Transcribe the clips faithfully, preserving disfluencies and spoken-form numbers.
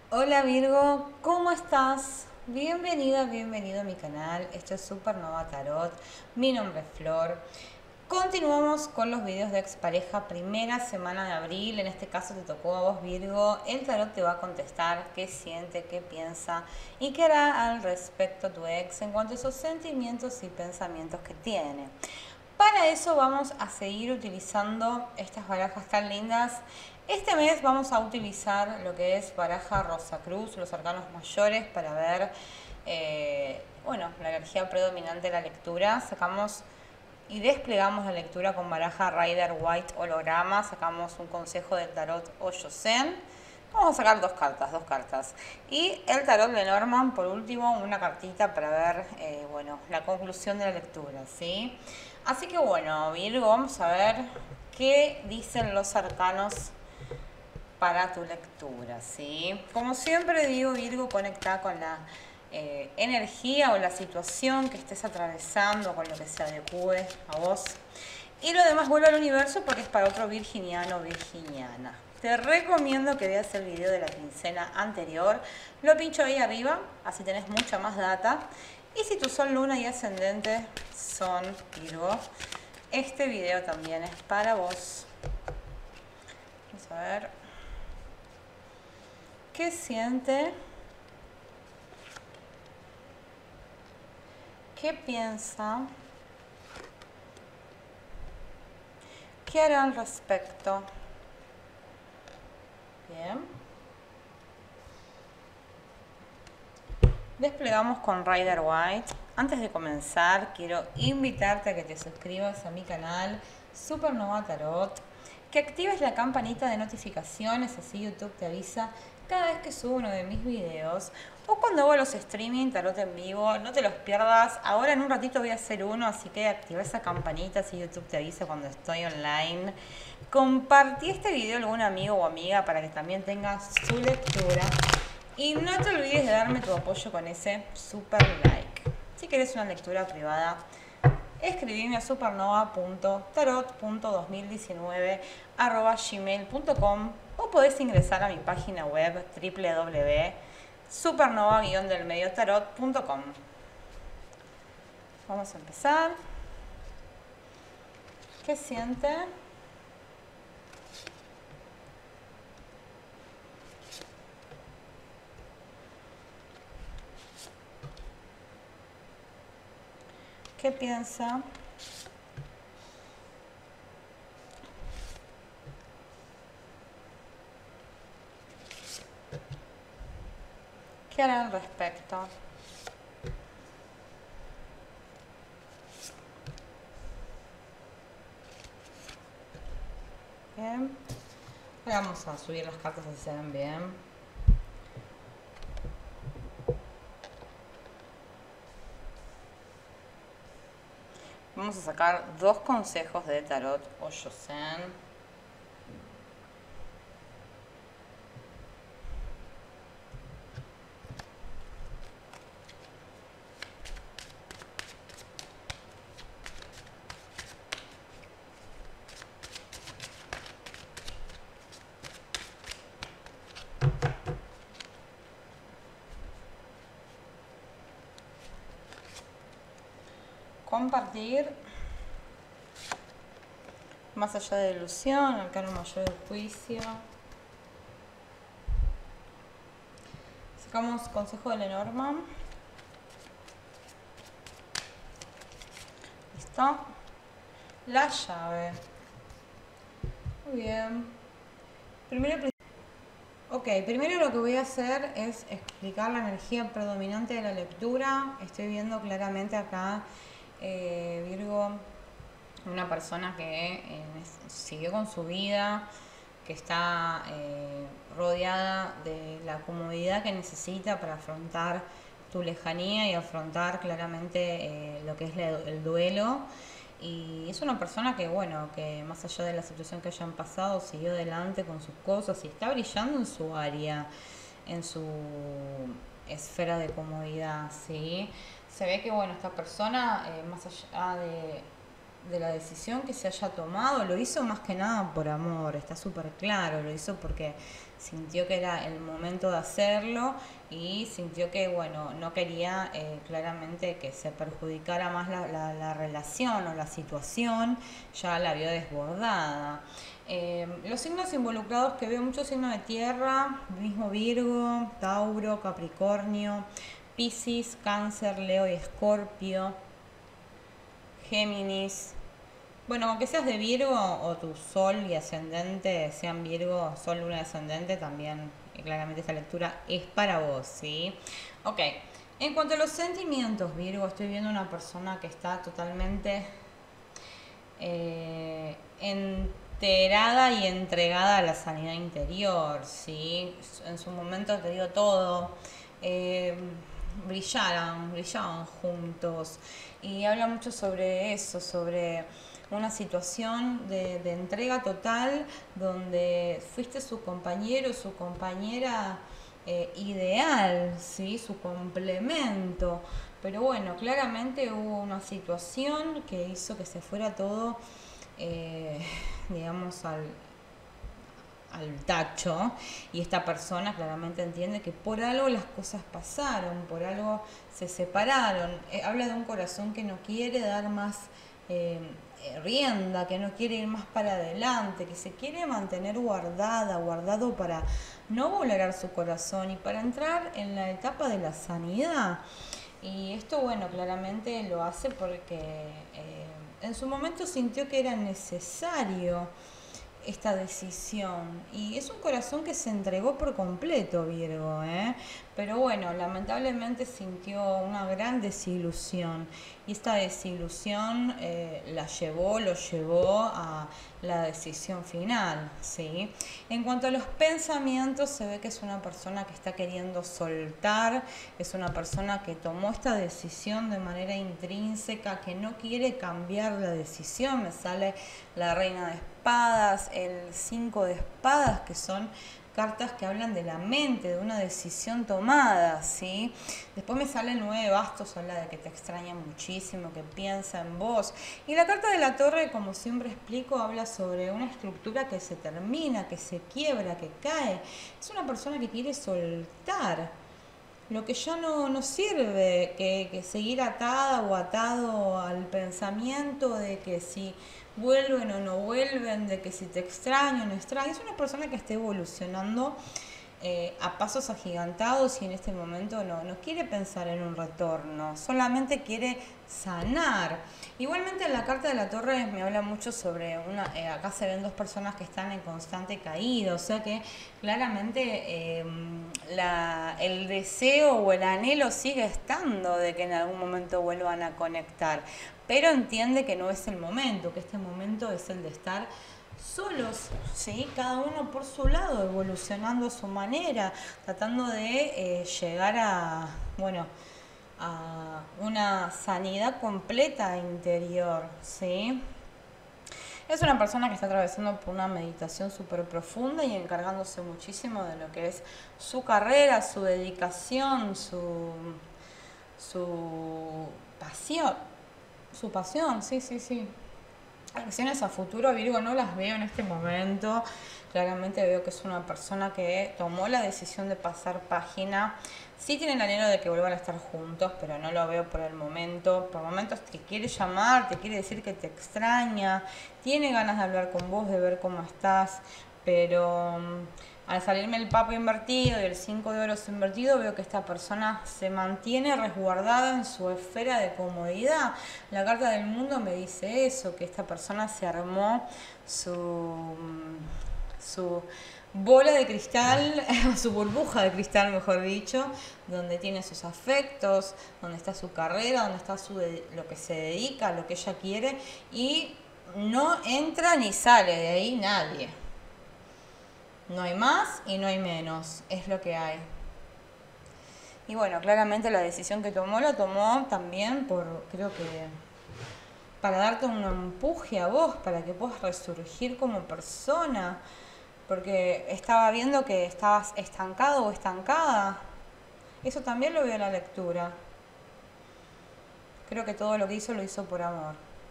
Hola Virgo, ¿cómo estás? Bienvenida, bienvenido a mi canal. Esto es Supernova Tarot. Mi nombre es Flor. Continuamos con los videos de expareja, primera semana de abril. En este caso te tocó a vos, Virgo. El tarot te va a contestar qué siente, qué piensa y qué hará al respecto tu ex en cuanto a esos sentimientos y pensamientos que tiene. Para eso vamos a seguir utilizando estas barajas tan lindas. Este mes vamos a utilizar lo que es baraja Rosa Cruz, los arcanos mayores, para ver eh, bueno, la energía predominante de la lectura. Sacamos y desplegamos la lectura con baraja Rider White holograma. Sacamos un consejo del tarot Osho Zen. Vamos a sacar dos cartas, dos cartas. Y el tarot de Norman, por último, una cartita para ver, eh, bueno, la conclusión de la lectura, ¿sí? Así que bueno, Virgo, vamos a ver qué dicen los arcanos para tu lectura, ¿sí? Como siempre digo, Virgo, conecta con la eh, energía o la situación que estés atravesando, con lo que se adecue a vos. Y lo demás vuelve al universo porque es para otro virginiano o virginiana. Te recomiendo que veas el video de la quincena anterior. Lo pincho ahí arriba, así tenés mucha más data. Y si tu sol, luna y ascendente son Virgo, este video también es para vos. Vamos a ver qué siente, qué piensa, qué hará al respecto. Bien. Desplegamos con Rider White. Antes de comenzar, quiero invitarte a que te suscribas a mi canal Supernova Tarot, que actives la campanita de notificaciones, así YouTube te avisa cada vez que subo uno de mis videos o cuando hago los streaming tarot en vivo. No te los pierdas. Ahora en un ratito voy a hacer uno, así que activa esa campanita, así YouTube te avisa cuando estoy online. Compartí este video a algún amigo o amiga para que también tenga su lectura. Y no te olvides de darme tu apoyo con ese super like. Si querés una lectura privada, escribime a supernova punto tarot punto dos mil diecinueve arroba gmail punto com o podés ingresar a mi página web w w w punto supernova del medio tarot punto com. Vamos a empezar. ¿Qué siente? ¿Qué piensa? ¿Qué hará al respecto? Bien. Ahora vamos a subir las cartas así se ven bien. Vamos a sacar dos consejos de tarot Osho Zen. Compartir. Más allá de ilusión, arcano mayor del juicio. Sacamos consejo de Lenormand. Listo. La llave. Muy bien. Primero, ok, primero lo que voy a hacer es explicar la energía predominante de la lectura. Estoy viendo claramente acá, eh, Virgo, una persona que eh, siguió con su vida, que está eh, rodeada de la comodidad que necesita para afrontar tu lejanía y afrontar claramente eh, lo que es la, el duelo. Y es una persona que, bueno, que más allá de la situación que hayan pasado, siguió adelante con sus cosas y está brillando en su área, en su esfera de comodidad, ¿sí? Se ve que, bueno, esta persona, eh, más allá de de la decisión que se haya tomado, lo hizo más que nada por amor, está súper claro, lo hizo porque sintió que era el momento de hacerlo y sintió que, bueno, no quería eh, claramente que se perjudicara más la, la, la relación o la situación, ya la vio desbordada. Eh, los signos involucrados que veo, muchos signos de tierra, mismo Virgo, Tauro, Capricornio, Piscis, Cáncer, Leo y Escorpio, Géminis. Bueno, aunque seas de Virgo o tu Sol y ascendente sean Virgo, Sol, Luna y ascendente, también eh, claramente esta lectura es para vos, ¿sí? Ok, en cuanto a los sentimientos, Virgo, estoy viendo una persona que está totalmente eh, enterada y entregada a la sanidad interior, ¿sí? En su momento te digo todo. Eh, brillaran, brillaban juntos y habla mucho sobre eso, sobre una situación de, de entrega total donde fuiste su compañero, su compañera eh, ideal, ¿sí? Su complemento. Pero bueno, claramente hubo una situación que hizo que se fuera todo, eh, digamos, al, al tacho, y esta persona claramente entiende que por algo las cosas pasaron, por algo se separaron. Eh, habla de un corazón que no quiere dar más eh, rienda, que no quiere ir más para adelante, que se quiere mantener guardada, guardado para no vulnerar su corazón y para entrar en la etapa de la sanidad. Y esto, bueno, claramente lo hace porque eh, en su momento sintió que era necesario esta decisión, y es un corazón que se entregó por completo, Virgo, ¿eh? Pero bueno, lamentablemente sintió una gran desilusión, y esta desilusión eh, la llevó, lo llevó a la decisión final, ¿sí? En cuanto a los pensamientos, se ve que es una persona que está queriendo soltar, es una persona que tomó esta decisión de manera intrínseca, que no quiere cambiar la decisión. Me sale la reina de espadas, el cinco de espadas, que son cartas que hablan de la mente, de una decisión tomada, ¿sí? Después me sale el nueve de bastos, habla de que te extraña muchísimo, que piensa en vos. Y la carta de la torre, como siempre explico, habla sobre una estructura que se termina, que se quiebra, que cae. Es una persona que quiere soltar lo que ya no, no sirve, que, que seguir atada o atado al pensamiento de que si vuelven o no vuelven, de que si te extraño o no extraño. Es una persona que está evolucionando eh, a pasos agigantados, y en este momento no, no quiere pensar en un retorno, solamente quiere sanar. Igualmente en la carta de la torre me habla mucho sobre una, eh, acá se ven dos personas que están en constante caída, o sea que claramente eh, la, el deseo o el anhelo sigue estando de que en algún momento vuelvan a conectar, pero entiende que no es el momento, que este momento es el de estar solos, ¿sí? Cada uno por su lado, evolucionando a su manera, tratando de eh, llegar a, bueno, a una sanidad completa interior, ¿sí? Es una persona que está atravesando por una meditación súper profunda y encargándose muchísimo de lo que es su carrera, su dedicación, su, su pasión, su pasión, sí, sí, sí. Acciones a futuro, Virgo, no las veo en este momento. Claramente veo que es una persona que tomó la decisión de pasar página. Sí tiene el anhelo de que vuelvan a estar juntos, pero no lo veo por el momento. Por momentos te quiere llamar, te quiere decir que te extraña, tiene ganas de hablar con vos, de ver cómo estás, pero al salirme el Papa invertido y el cinco de oros invertido, veo que esta persona se mantiene resguardada en su esfera de comodidad. La carta del mundo me dice eso, que esta persona se armó su, su bola de cristal, su burbuja de cristal, mejor dicho, donde tiene sus afectos, donde está su carrera, donde está su de, lo que se dedica, lo que ella quiere, y no entra ni sale de ahí nadie. No hay más y no hay menos, es lo que hay. Y bueno, claramente la decisión que tomó la tomó también por, creo que, para darte un empuje a vos, para que puedas resurgir como persona, porque estaba viendo que estabas estancado o estancada. Eso también lo veo en la lectura. Creo que todo lo que hizo lo hizo por amor.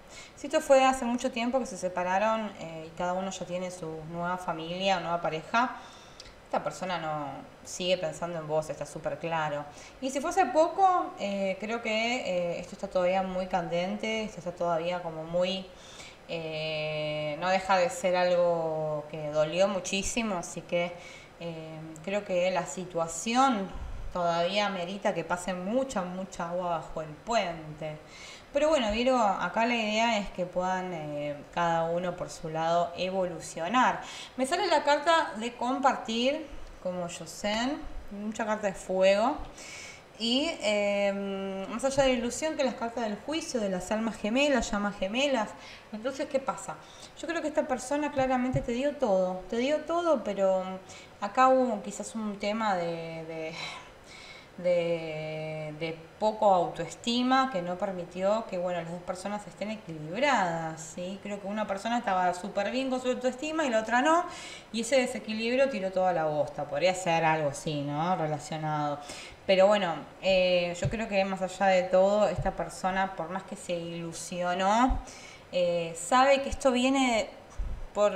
Si esto fue hace mucho tiempo que se separaron eh, y cada uno ya tiene su nueva familia o nueva pareja, esta persona no sigue pensando en vos, está súper claro. Y si fuese poco, eh, creo que eh, esto está todavía muy candente, esto está todavía como muy... eh, no deja de ser algo que dolió muchísimo, así que eh, creo que la situación todavía merita que pase mucha, mucha agua bajo el puente. Pero bueno, Virgo, acá la idea es que puedan eh, cada uno por su lado evolucionar. Me sale la carta de compartir, como Yosen, mucha carta de fuego. Y eh, más allá de la ilusión, que las cartas del juicio, de las almas gemelas, llamas gemelas. Entonces, ¿qué pasa? Yo creo que esta persona claramente te dio todo, te dio todo, pero acá hubo quizás un tema de... de de, de poco autoestima que no permitió que bueno las dos personas estén equilibradas, ¿sí? Creo que una persona estaba súper bien con su autoestima y la otra no, y ese desequilibrio tiró toda la bosta. Podría ser algo así, ¿no? Relacionado. Pero bueno, eh, yo creo que más allá de todo, esta persona, por más que se ilusionó, eh, sabe que esto viene por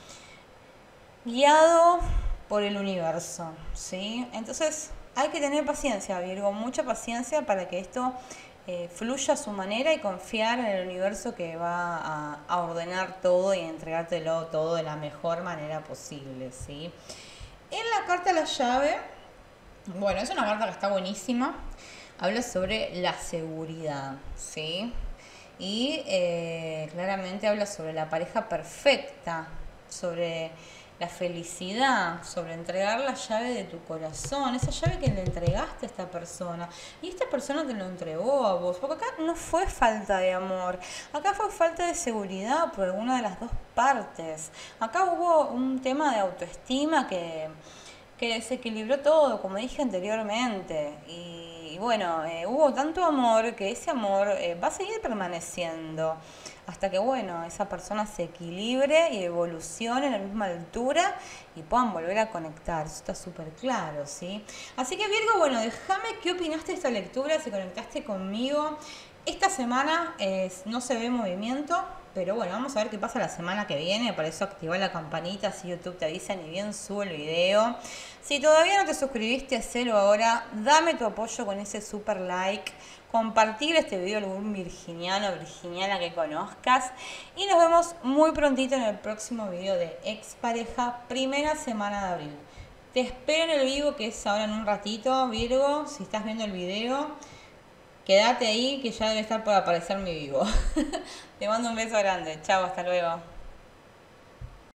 guiado por el universo, ¿sí? Entonces hay que tener paciencia, Virgo, mucha paciencia para que esto eh, fluya a su manera y confiar en el universo que va a, a ordenar todo y entregártelo todo de la mejor manera posible, ¿sí? En la carta La Llave, bueno, es una carta que está buenísima, habla sobre la seguridad, ¿sí? Y eh, claramente habla sobre la pareja perfecta, sobre la felicidad, sobre entregar la llave de tu corazón, esa llave que le entregaste a esta persona y esta persona te lo entregó a vos, porque acá no fue falta de amor, acá fue falta de seguridad por alguna de las dos partes, acá hubo un tema de autoestima que, que desequilibró todo, como dije anteriormente, y, y bueno, eh, hubo tanto amor que ese amor eh, va a seguir permaneciendo hasta que, bueno, esa persona se equilibre y evolucione en la misma altura y puedan volver a conectar. Eso está súper claro, ¿sí? Así que, Virgo, bueno, déjame qué opinaste de esta lectura, si conectaste conmigo. Esta semana eh, no se ve movimiento, pero bueno, vamos a ver qué pasa la semana que viene. Para eso activa la campanita, así YouTube te avisa ni bien subo el video. Si todavía no te suscribiste, hacelo ahora. Dame tu apoyo con ese super like. Compartir este video a algún virginiano o virginiana que conozcas. Y nos vemos muy prontito en el próximo video de Expareja, primera semana de abril. Te espero en el vivo, que es ahora en un ratito, Virgo. Si estás viendo el video, quédate ahí que ya debe estar por aparecer mi vivo. Te mando un beso grande. Chao, hasta luego.